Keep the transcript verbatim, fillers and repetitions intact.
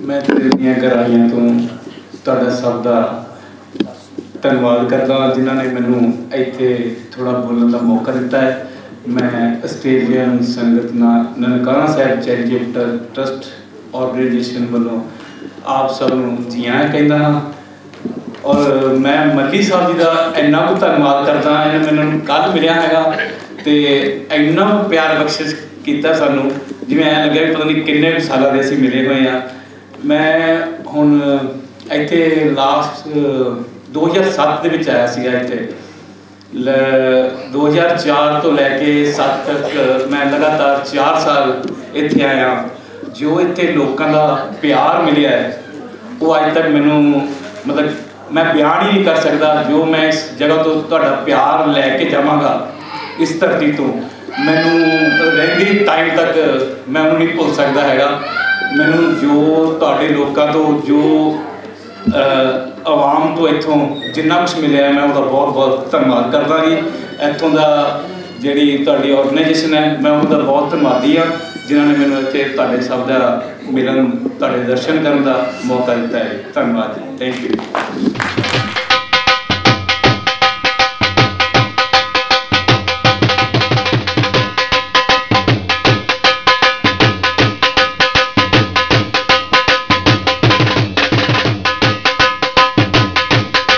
मैं दिल ਦੀਆਂ ਗਹਿਰਾਈਆਂ ਤੋਂ ਤੁਹਾਡਾ ਸਭ ਦਾ ਧੰਨਵਾਦ ਕਰਦਾ ਜਿਨ੍ਹਾਂ ਨੇ ਮੈਨੂੰ ਇੱਥੇ ਥੋੜਾ ਬੋਲਣ ਦਾ ਮੌਕਾ ਦਿੱਤਾ ਹੈ। मैं Australian Sangat Nankana Sahib charitable trust organisation वालों आप सब जी आया कहना हाँ और मैं मल्ली साहब जी का इन्ना को धन्यवाद करता इन्हें मैंने कल मिलिया है तो इन्ना प्यार बख्शिश किया सानू जिवें ऐ लगे पता नहीं किन्ने सालों के असीं मिले हुए हैं। मैं हुण इत्थे लास्ट दो हज़ार सत्त दे विच आया सीगा इत्थे दो हज़ार चार तो लैके सत्त तक मैं लगातार चार साल इत्थे आया। जो इत्थे लोगों का प्यार मिलिया है वो अज तक मैनू मतलब मैं बयान ही नहीं कर सकता। जो मैं इस जगह तो तुहाडा प्यार लैके जावांगा इस धरती तो मैनू रहिंदे टाइम तक मैं उन्होंने नहीं भुल सकता हैगा। मैनू जो तुहाडे लोगों तो जो आवाम तो इत्थों जिन्ना कुछ मिले मैं उसका बहुत बहुत धन्यवाद करता जी। इत्थों का जी तुहाडी ऑर्गेनाइजेशन है मैं उनका बहुत धन्यवादी हाँ जिन्होंने मैंने इत्थे तुहाडे सब का मिलन तुहाडे दर्शन करने का मौका दिता है। धन्यवाद जी, थैंक यू।